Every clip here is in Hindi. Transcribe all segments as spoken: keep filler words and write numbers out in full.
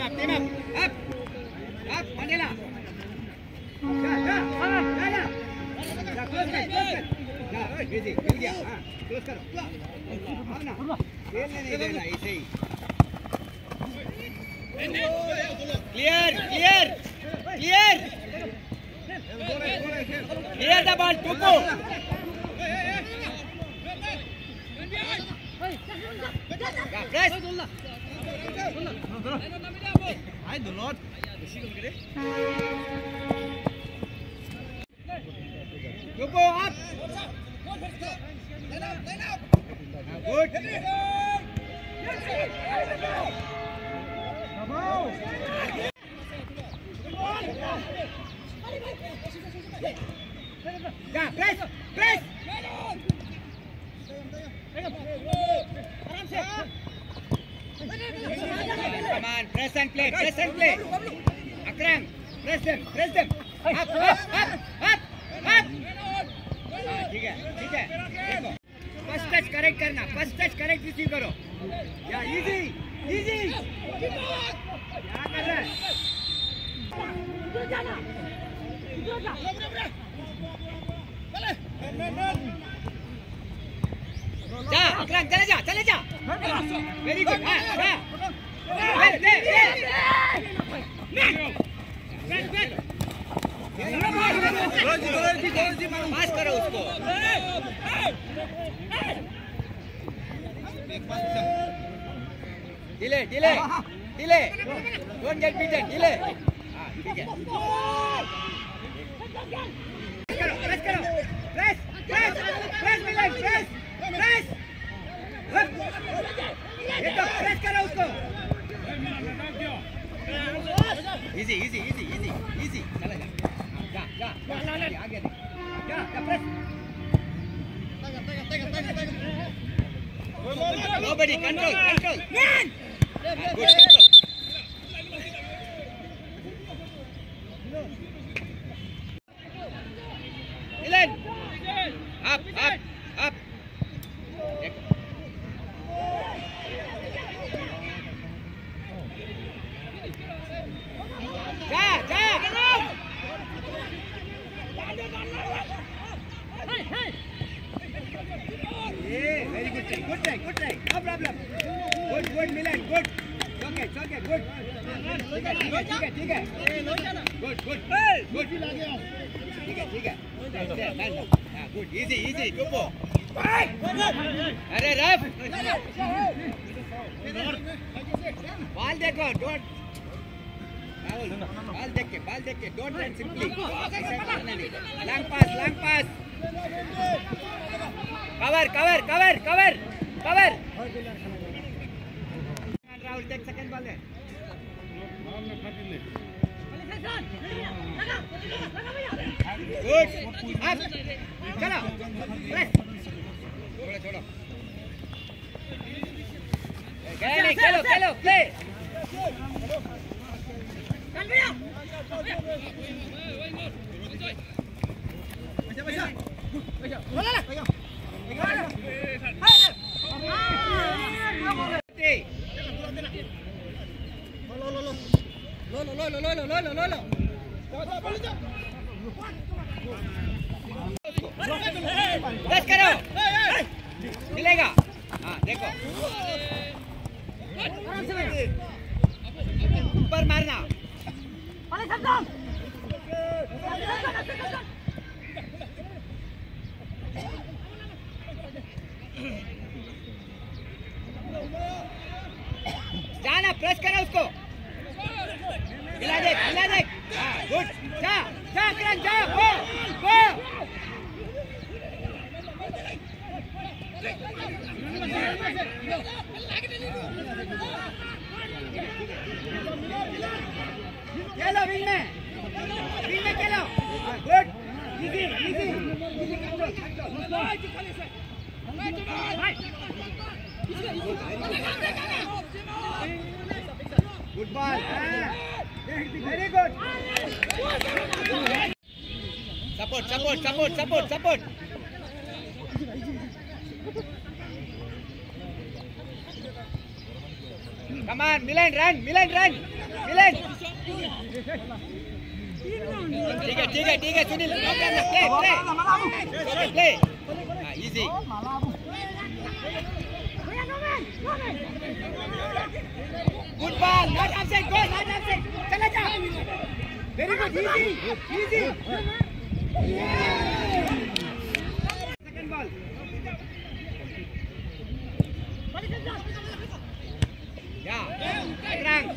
up, team up, up, up, Mandela. Ja, ja, ja, ja. Ja, close कर, close कर. Ja, easy, मिल गया. हाँ, close करो. हाँ ना. खेलने नहीं देना ऐसे ही. Clear, clear, clear. Clear the ball, Tuku. Ja, press. I do not. You go up. Good. Yeah, press, press. Come on, press and play, press and play. Akram, press them, press them. Up, up, up, up, up. ठीक है, ठीक है. देखो, first touch correct करना, first touch correct receive करो. Yeah, easy, easy. क्या कर रहा है? जा, अकरम चले जा, चले जा. Very good. हाँ, हाँ. ले, ले, ले. पास करो उसको. Delay, delay, delay. Don't get beaten, delay. हाँ, ठीक है. Press करो, press, press, press मिलन, press, press. ये तो press करो उसको. Easy, easy, easy, easy, easy. चला जा. जा, जा, जा, आगे दे. जा, जा press. Nobody control, control. Man. Good control. Milan. Up, up, up. जा, जा. Yeah, very good try, good try, good try. No problem. Good, good, Milan, good. Okay, okay, good. ठीक है, ठीक है, ठीक है, ठीक है. Good, good, good. ठीक है, ठीक है. हाँ, good, easy, easy. Tupo. अरे रफ. बॉल देखो, don't. बॉल देख के, बॉल देख के. Don't run simply. Long pass, long pass. Cover, cover, cover, cover, cover. Rahul, take second ball there. Good. Up. चलो. Press. छोड़ो, छोड़ो. खेलो, खेलो, खेलो, play. चल भैया. बचा, बचा. बचा. बोला ना. लो लो लो लो लो लो लो लो लो लो बस करो मिलेगा. हाँ देखो ऊपर मारना. जाना प्रेस करो उसको. हिला दे, हिला दे. हाँ गुड. जा, जा करन जा. गो, गो. खेलो विंग में, विंग में खेलो. Good. Easy, easy, easy control, control. Good ball. Very good. Support, support, support, support, support. Come on, Milan, run, Milan, run. Milan ठीक है ठीक है ठीक है Sunil play play play easy good ball not offside go not offside चला जा very good easy easy second ball या रंग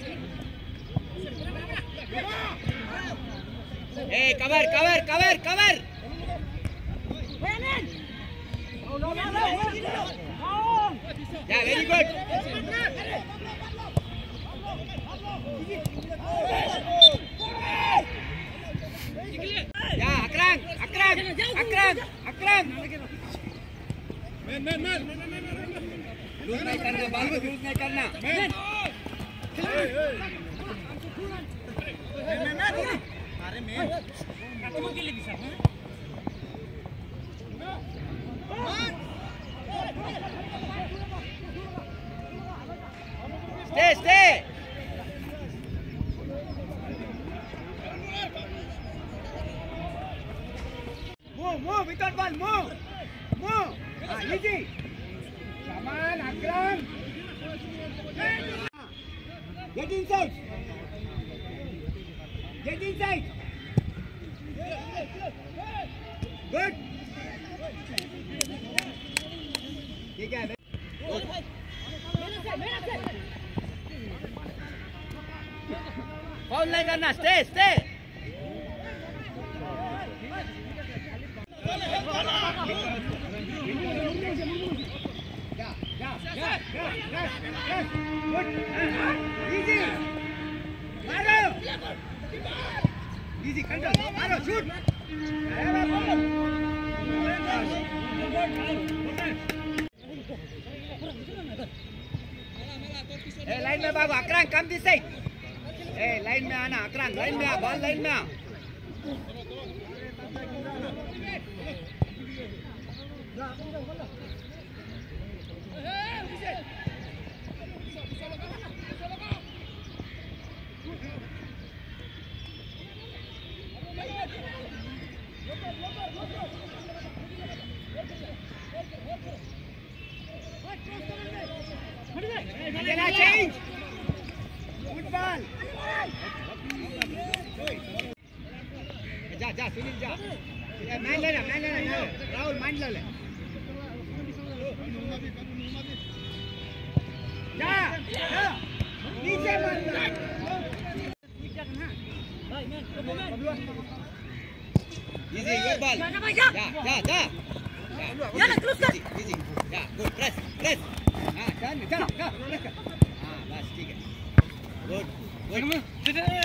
ए कवर कवर कवर कवर या वेरी गुड या Akram Akram Akram Akram man man man loose नहीं करना बॉल को लूज नहीं करना मैन अरे मैन तुम के लिए sir stay stay move move without ball move move ah easy come on Akram get inside get inside good ठीक है फाउल नहीं करना स्टे स्टे easy मारो easy control मारो shoot ए लाइन में बाबू अकराम कम दिस साइड ए लाइन में आना अकराम लाइन में आ बॉल लाइन में आ change good ball जा जा सुनील जा मैन लेना मैन लेना राहुल माइंड ले ले जा जा नीचे मत इजी गुड बॉल जा जा जा या क्लोज कर इजी या गुड प्रेस प्रेस हां चल चल चल हां बस ठीक है गुड गुड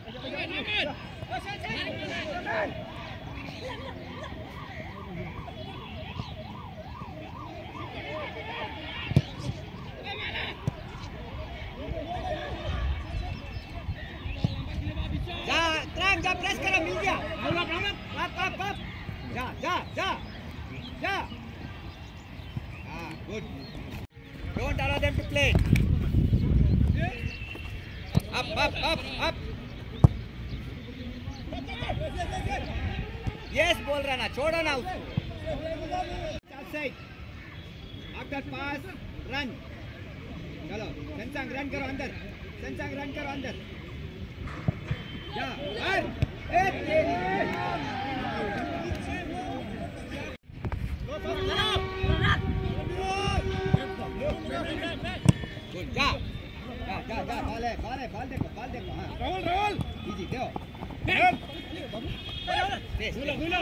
जा ट्रैक जा प्रेस करो मिल गया अप अप अप जा जा जा जा हां good don't allow them to play up up up up yes बोल रहा ना छोड़ो ना उसको साइड after pass run चलो संसांग रन करो अंदर संसांग रन करो अंदर जा और ए गुड जा जा जा जा बॉल है बॉल है बॉल देखो बॉल देखो हां राहुल राहुल इजी दो बोलो बोलो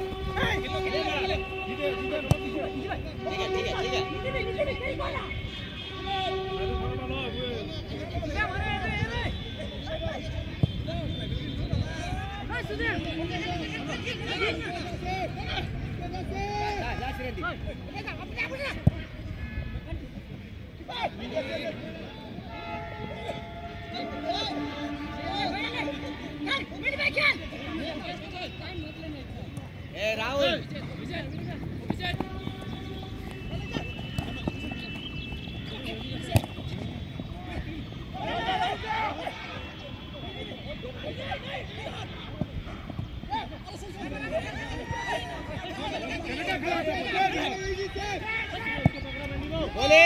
ठीक है ठीक है ठीक है जा जा श्रीदी ए राहुल बोले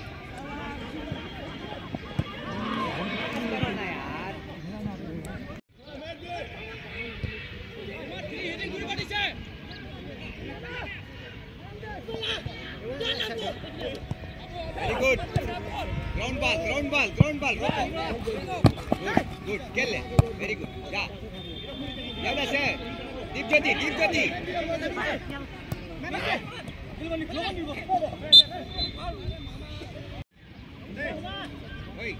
very good ground ball ground ball ground ball good good खेल ले वेरी गुड जा एवढा सर दीप ज्योति दीप ज्योति ओए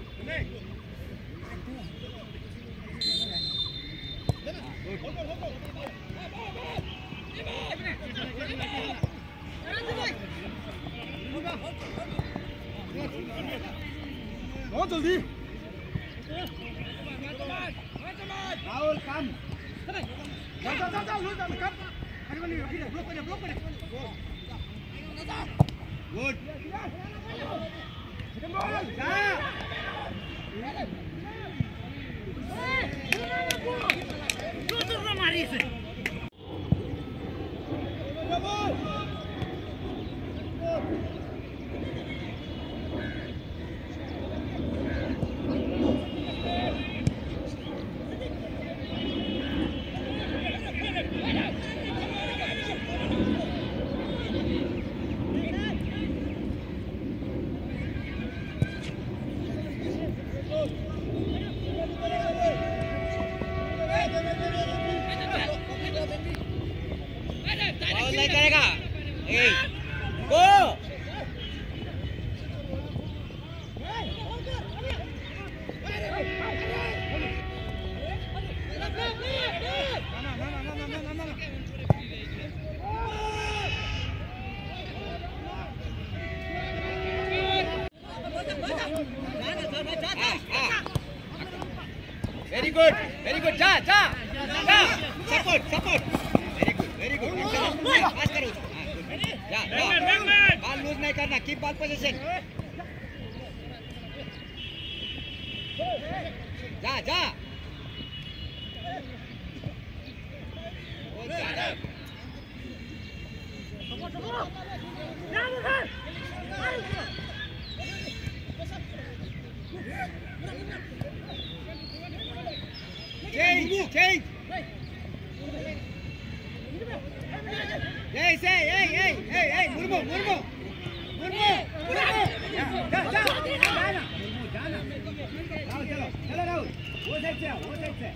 बहुत जल्दी राहुल काम जा जा जा लो जा काम अरे वाली ब्लॉक कर ब्लॉक कर गुड जा जो जो मारी से नहीं करेगा ए go very good very good जा जा जा support support very good very good pass करो जा जा बॉल लूज नहीं करना कीप बॉल पोजीशन जा जा बहुत ज्यादा change change hey say hey hey hey hey murmu murmu murmu murmu ja ja जाना murmu जाना राहुल चलो चलो राहुल वो साइड से वो साइड से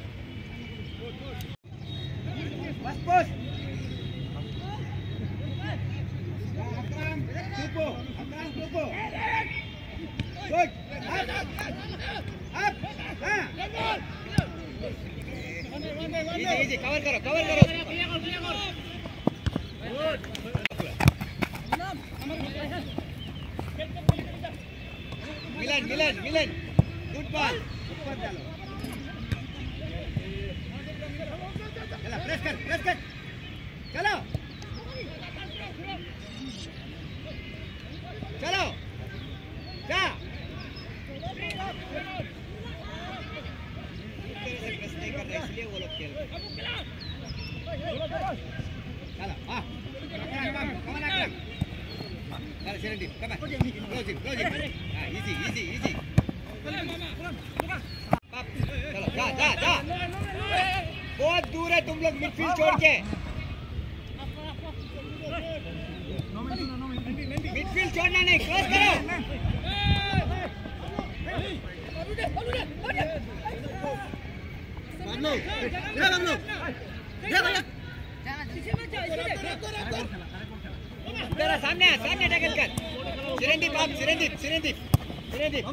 बस बस अकराम सुपो अकराम सुपो गुड अप अप हां इजी इजी कवर करो कवर करो मिलन मिलन मिलन गुड बॉल ऊपर डालो चलो प्रेस कर प्रेस कर चलो चलो जा इसलिए वो लोग खेल रहे चलो हां कम कम अकरम चलो शरणदीप कम क्लोजिंग क्लोजिंग हां इजी इजी इजी चलो जा जा जा बहुत दूर है तुम लोग मिडफील्ड छोड़ के मिडफील्ड छोड़ना नहीं क्रॉस करो बाबलू ये बाबलू ये भैया तेरा सामने है सामने टैकल कर चिरंदीप आप Chirandeep Chirandeep Chirandeep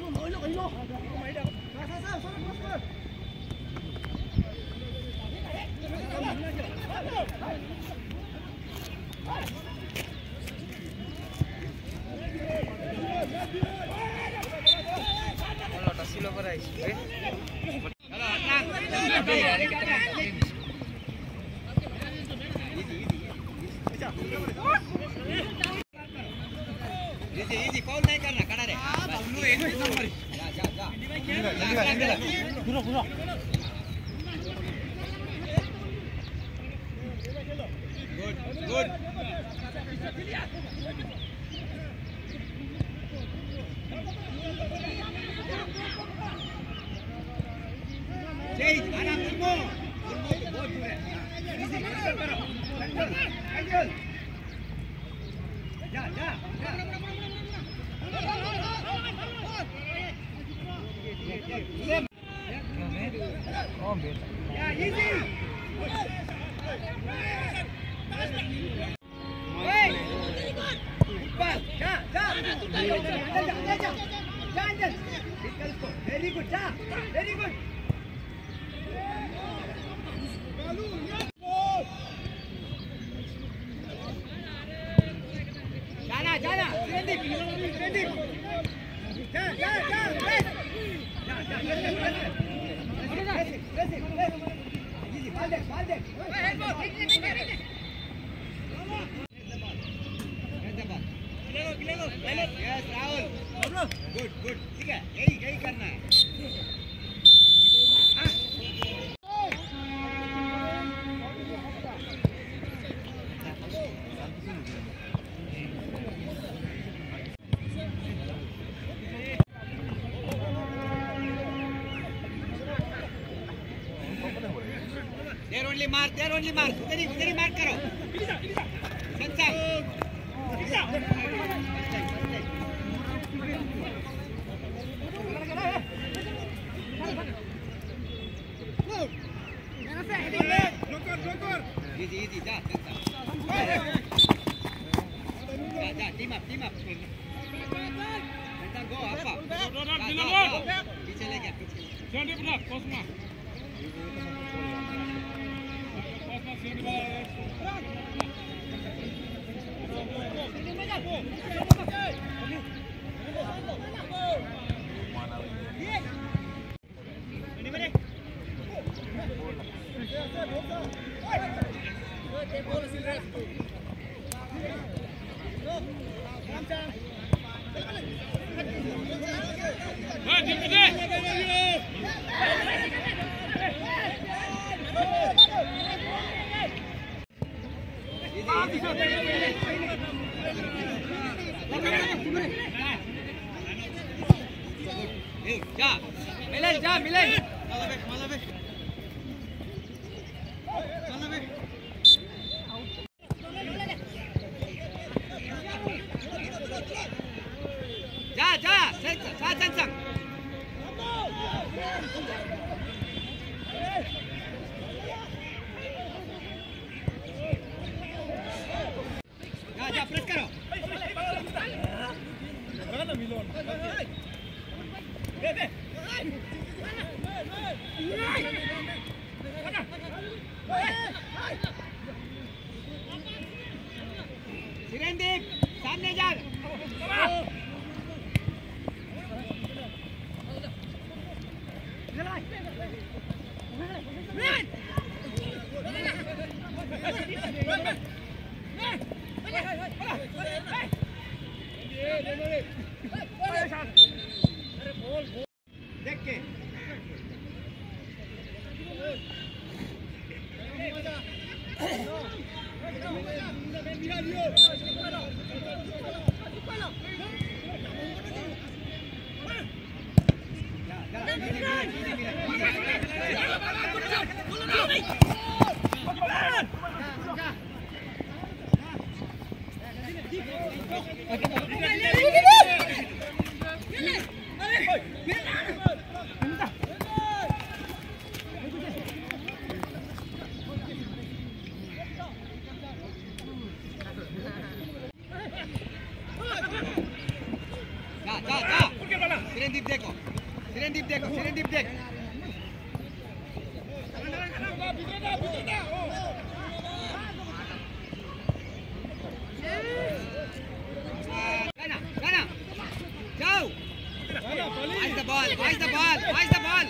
Tasilo por ahí, ¿eh? Easy easy foul नहीं करना खड़ा रहे एक नंबर जा जा जा पूरा पूरा good good Very good, ja, very good. Jana, Jana, Sirendip, Sirendip. Ja, ja, ja, press. Ja, ja, press, press, press, press, press. Easy, ball there, ball there. Hey, ball, take it, take it, take it. Yes, Rahul. Good, good. ठीक है, यही यही करना है. There only mark, there only mark. उधर ही उधर ही mark करो. संसार. Easy, easy, जा, संसार. जा, जा, team up, team up. संसार go, up. पीछे ले गया, पीछे. Jangan pernah, Cosma. Cosma sini balik. जा, मिलन जा, मिलन. जा, जा, साथ संग. जा, जा, प्रेस करो. Sirendip, सामने जा. देख के जा, जा, जा. Sirendip देखो, Sirendip देखो, Sirendip देख. Gana, Gana, जाओ. Pass the ball, pass the ball, pass the ball.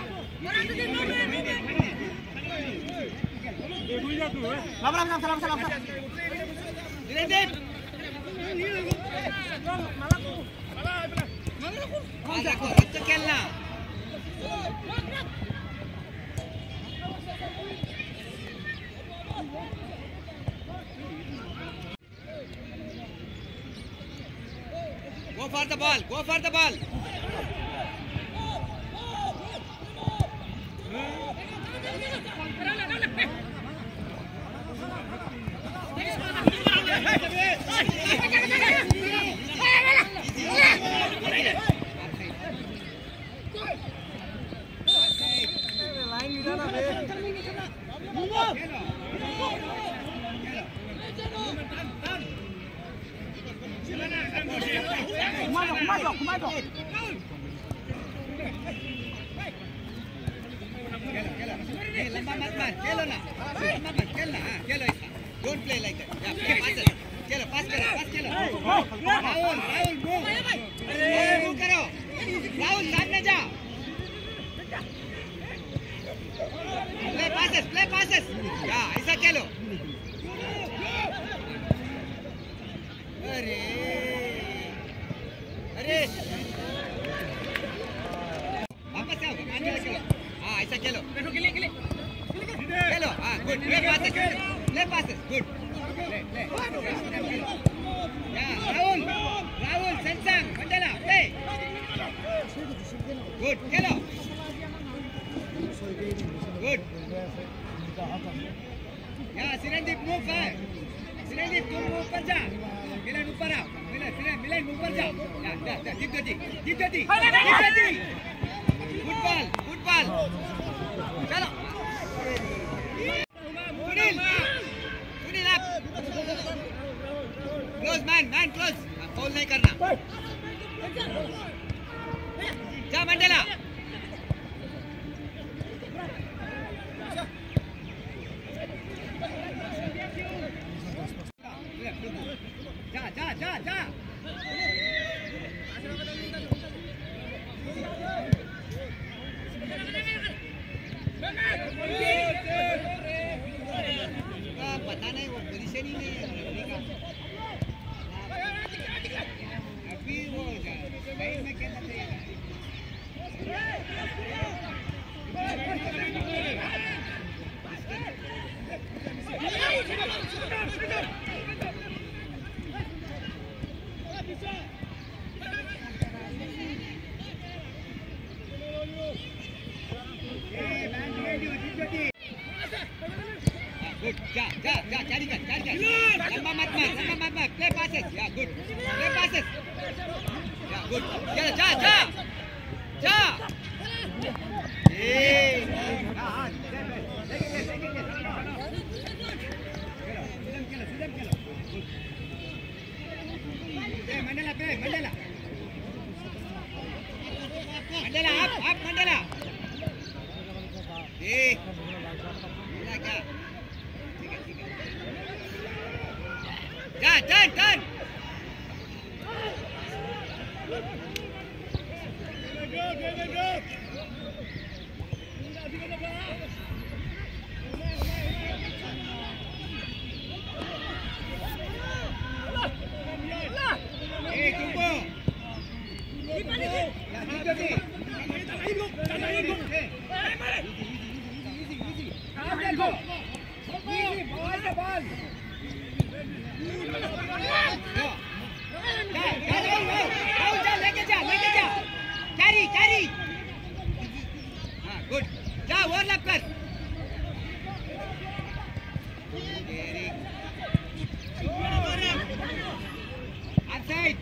Salam, salam, salam, salam. Sirendip. Masako, अच्छा खेलना. Go for the ball, go for the ball. Move on. 그만 줘, 그만 줘. लंबा मत मार, खेलो ना, लंबा मत खेलना, हाँ, खेलो ऐसा, don't play like that, yeah, play passes, Khelo, pass करो, pass खेलो, राहुल, राहुल, move, move करो, राहुल सामने जा, play passes, play passes, yeah, ऐसा खेलो, अरे, अरे, वापस आओ, आगे खेलो, हाँ, ऐसा खेलो, खेलो, हाँ, good, play passes, play passes, good, play, play, yeah, Rahul, Rahul, Sansang, Mandela, play, good, खेलो, good, yeah, Sirandeep move है, Sirandeep तुम move पर जा, मिलन ऊपर आओ, मिलन, मिलन, मिलन ऊपर जाओ, yeah, yeah, yeah, deep gati, deep gati, deep gati, good ball, good ball, चलो. Sunil, Sunil up. Close man, man close. Foul नहीं करना. जा मंडेला. जा जा जा जा. पता नहीं वो पोजीशन ही नहीं है अभी वो लाइन में खेलना चाहिए Good, ja, ja, ja, carry कर, carry कर. लंबा मत मार, लंबा मत मार. Play passes, yeah, good. Play passes, yeah, good. जा, जा, जा, जा. Hey, हाँ, Mandela, play, Mandela. Mandela, up, up, Mandela. Hey, मिला क्या? Turn, turn, turn. Hey, Tumbo. Carry, carry. हाँ, good. जा, overlap कर. Outside.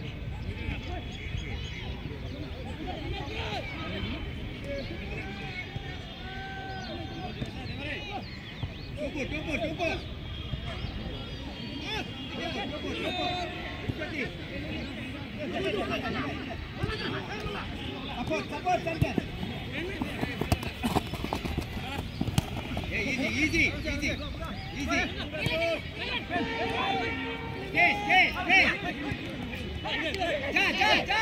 Tupu, tupu, tupu. Tupu, tupu. Support, support, Sanjay. Yeah, easy, easy, easy, easy. Stay, stay, stay. Ja, ja, ja.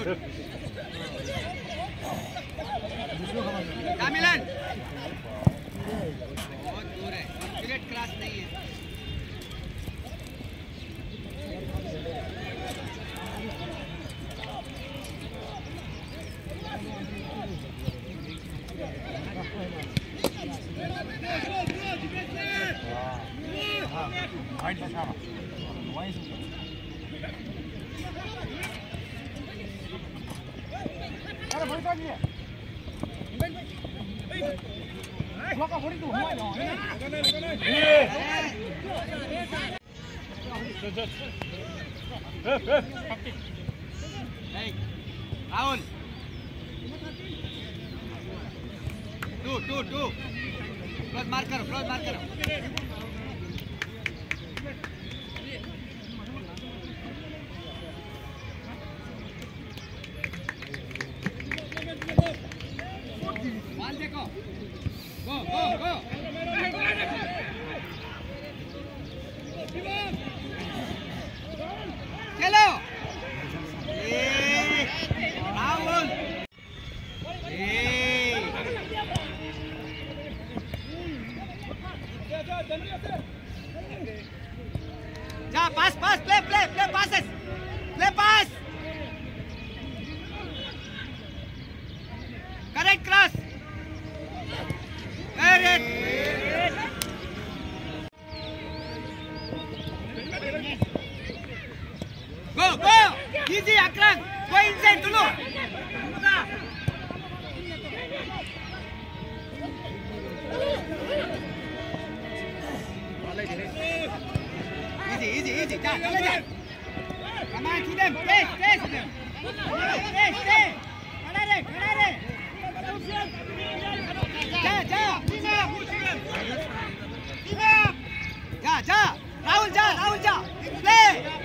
मिलन बहुत दूर है, स्पिरिट क्रॉस नहीं है। Rahul two two two close मार करो, क्लोज मार करो। बॉल देखो, गो गो गो। चलो राहुल, जा pass pass play play play passes play pass correct cross अरे go go easy Akram go inside तुलो easy easy easy जा चले जा come on to them press press them press press खड़ा रहे खड़ा रहे जा जा जा जा राहुल जा राहुल जा प्ले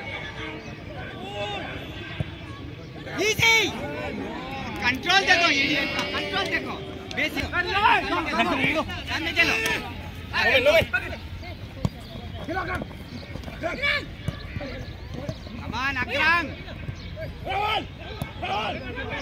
easy कंट्रोल देखो इडियट का कंट्रोल देखो बेसिक सामने चलो चलो कर Come on, Akram. Raul, Raul.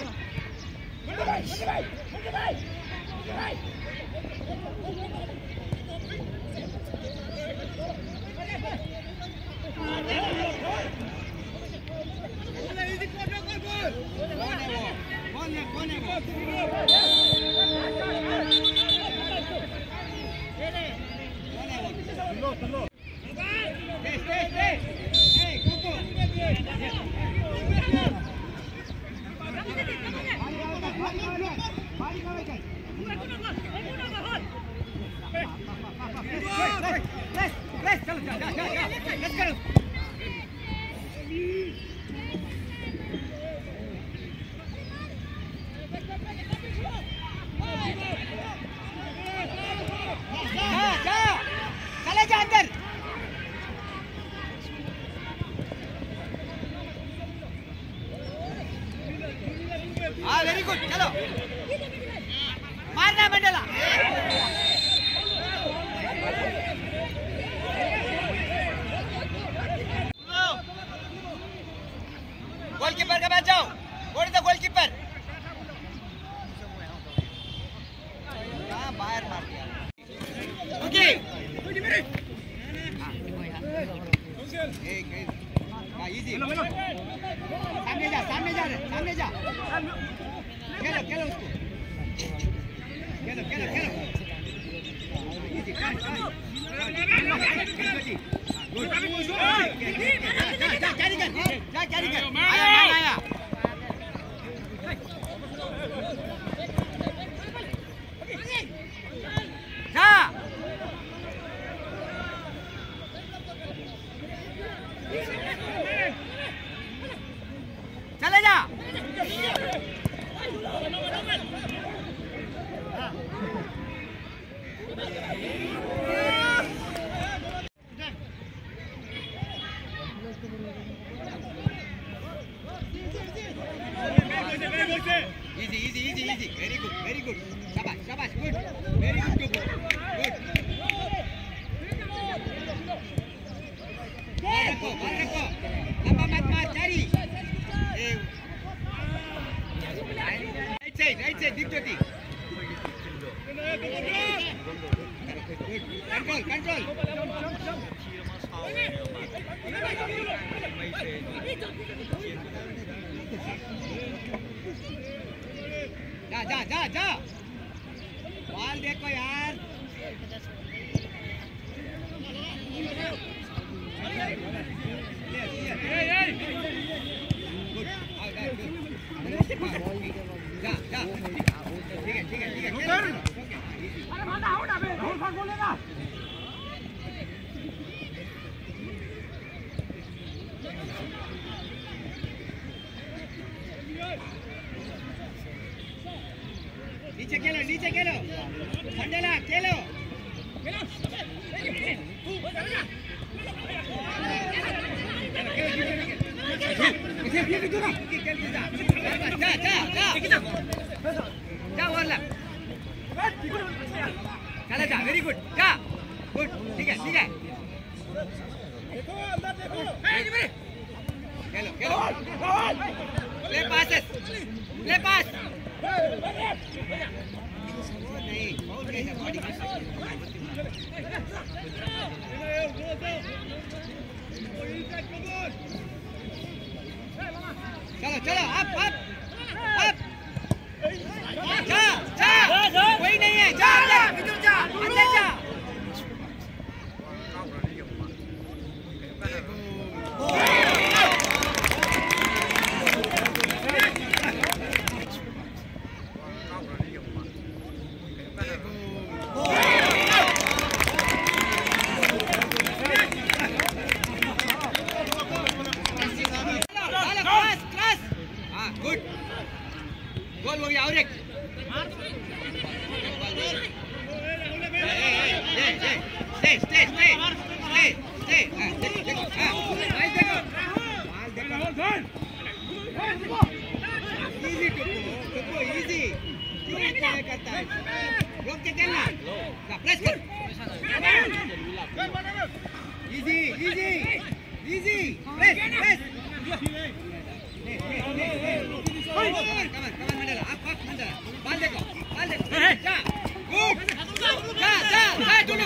Stay, stay, stay. Hey, Coco. Let's, let's, चलो, जा, जा, जा, जा. Let's go. जा, जा. चले जा अंदर. हाँ वेरी गुड चलो मारना मंडला गोलकीपर के पास जाओ गोल द गोलकीपर कहाँ बाहर मार दिया ओके इजी सामने जा सामने जा सामने जा खेलो खेलो उसको खेलो खेलो खेलो इजी कर कर गुड जा जा कैरी कर जा कैरी कर आया आया आया जा चले जा easy easy easy easy very good very good shabash shabash good very good good good देखो देखो लंबा मत मार चारी side, right side, deep thirty. Control, control. जा जा जा जा बॉल देखो यार जा जा ठीक है ठीक है ठीक है नीचे खेलो नीचे खेलो मंडला खेलो जा जा जा जा वरला चला जा वेरी गुड जा गुड ठीक है ठीक है खेलो खेलो प्ले पासेस प्ले पास नहीं बहुत कैसा बॉडी चलो चलो अप अप अप जा जा कोई नहीं है जा अंदर जा अंदर जा गोल हो गया और एक stay stay stay stay stay देखो नाइस देखो बॉल देखो इजी टुकु इजी ठीक है करता है रोक के खेलना प्रेस कर easy easy easy press press Come on, come on, Mandela. Up, up, Mandela. Ball देखो, ball देखो. जा, good. जा, जा, जा, चलो.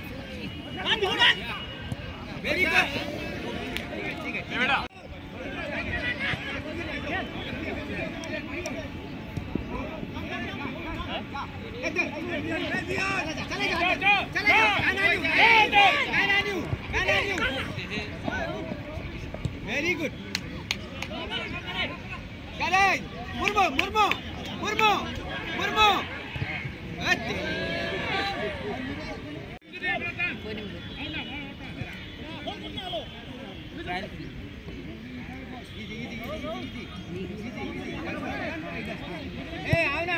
Very good. ठीक है, ठीक है. बेटा. चले जा, चले जा. Man on you, man on you, man on you. Very good. Challenge! Murmu! Murmu! Murmu! Murmu! Atti! Hey, Avna!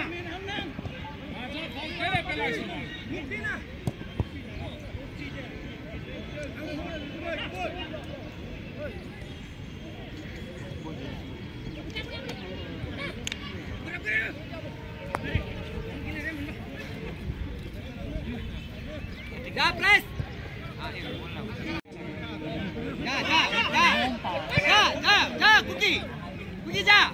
जा प्रेस जा जा जा जा जा जा कुकी कुकी जा